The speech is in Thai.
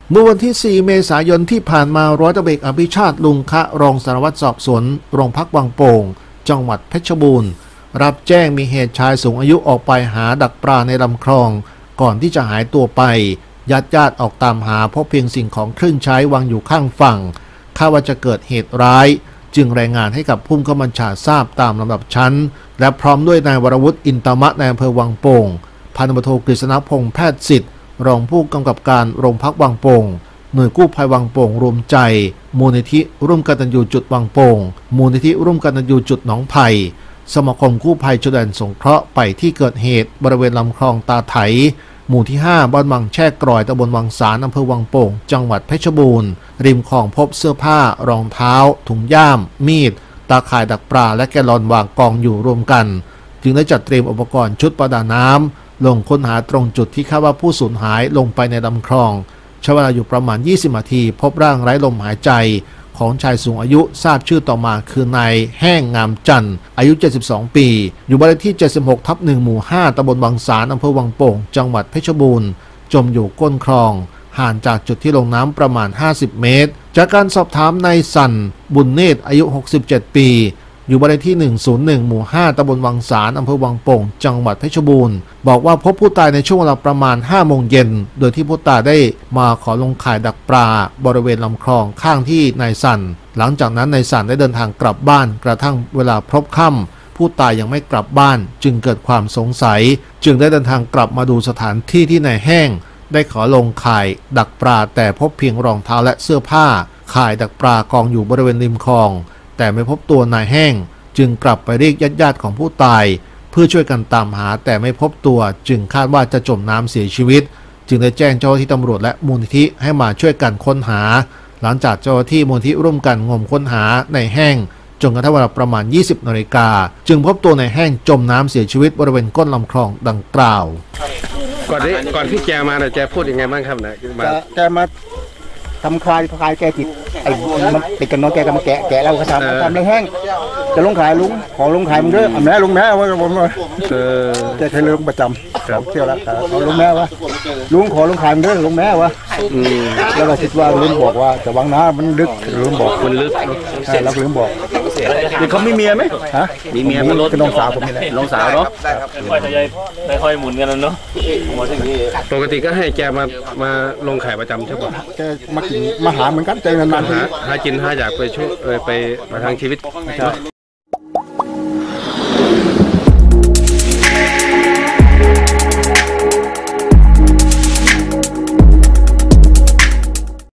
เมื่อวันที่ 4 เมษายนที่ผ่านมาร้อยตำรวจเอกอภิชาติลุงคะรองสารวัตรสอบสวนโรงพักวังโป่งจังหวัดเพชรบูรณ์รับแจ้งมีเหตุชายสูงอายุออกไปหาดักปลาในลำคลองก่อนที่จะหายตัวไปญาติออกตามหาพบเพียงสิ่งของเครื่องใช้วางอยู่ข้างฝั่งคาดว่าจะเกิดเหตุร้ายจึงรายงานให้กับผู้กำกับบัญชาทราบตามลำดับชั้นและพร้อมด้วยนายวรวุฒิอินตมะนายอำเภอวังโป่งพันตำรวจโทกฤษณพงษ์แพทย์สิทธิ์รองผู้กำกับการโรงพักวังโป่งหน่วยกู้ภัยวังโป่งรวมใจมูลนิธิร่วมกตัญญูจุดวังโป่งมูลนิธิร่วมกตัญญูจุดหนองไผ่สมาคมกู้ภัยชลแดนสงเคราะห์ไปที่เกิดเหตุบริเวณลำคลองตาไถหมู่ที่ 5 บ้านวังแช่กรอยตำบลวังสารอำเภอวังโป่งจังหวัดเพชรบูรณ์ริมคลองพบเสื้อผ้ารองเท้าถุงย่ามมีดตาข่ายดักปลาและแกลลอนวางกองอยู่รวมกันจึงได้จัดเตรียมอุปกรณ์ชุดประดาน้ำลงค้นหาตรงจุดที่คาดว่าผู้สูญหายลงไปในลำคลองใช้เวลาอยู่ประมาณ20 นาทีพบร่างไร้ลมหายใจของชายสูงอายุทราบชื่อต่อมาคือนายแห้งงามจันทร์อายุ72 ปีอยู่บ้านเลขที่76/1 หมู่ 5 ตำบลวังสารอำเภอวังโป่งจังหวัดเพชรบูรณ์จมอยู่ก้นคลองห่างจากจุดที่ลงน้ำประมาณ50 เมตรจากการสอบถามนายสันบุญเนตรอายุ 67 ปีอยู่บ้านเลขที่101 หมู่ 5 ตำบลวังสารอำเภอวังโป่งจังหวัดเพชรบูรณ์บอกว่าพบผู้ตายในช่วงเวลาประมาณ 5 โมงเย็นโดยที่ผู้ตายได้มาขอลงข่ายดักปลาบริเวณลำคลองข้างที่นายสันหลังจากนั้นนายสันได้เดินทางกลับบ้านกระทั่งเวลาพบค่ำผู้ตายยังไม่กลับบ้านจึงเกิดความสงสัยจึงได้เดินทางกลับมาดูสถานที่ที่นายแห้งได้ขอลงข่ายดักปลาแต่พบเพียงรองเท้าและเสื้อผ้าข่ายดักปลากองอยู่บริเวณริมคลองแต่ไม่พบตัวนายแห้งจึงกลับไปเรียกญาติของผู้ตายเพื่อช่วยกันตามหาแต่ไม่พบตัวจึงคาดว่าจะจมน้ำเสียชีวิตจึงได้แจ้งเจ้าหน้าที่ตำรวจและมูลนิธิให้มาช่วยกันค้นหาหลังจากเจ้าหน้าที่มูลนิธิร่วมกันงมค้นหาในแห้งจนกระทั่งเวลาประมาณ 20 นาฬิกาจึงพบตัวในแห้งจมน้ำเสียชีวิตบริเวณก้นลำคลองดังกล่าวก่อนที่แกมาเนี่ยแกพูดยังไงบ้างครับนะแกมาทำคลายแกติดไอ้มันติดกันน้องแกก็มาแกะเราก็ทำเลยแห้งจะลงขายลุงขอลงขายมึงด้วยแม่ลุงแม่ว่าผมว่าแกใช้เรื่องประจำเที่ยวแล้วขอลุงแม่วะลุงขอลงขายมึงด้วยลุงแม่วะแล้วเราคิดว่าลุงบอกว่าจะวางน้ามันลึกลุงบอกมันลึกแล้วลุงบอกนี่เขามีเมียไหมฮะมีเมียมันก็น้องสาวผมนี่แหละน้องสาวเนาะไม่ค่อยหมุนกันแล้วเนาะปกติก็ให้แกมาลงขายประจำใช่ป่ะแกมากินมาหาเหมือนกันใจนานๆหากินหาอยากไปช่วยไปทางชีวิต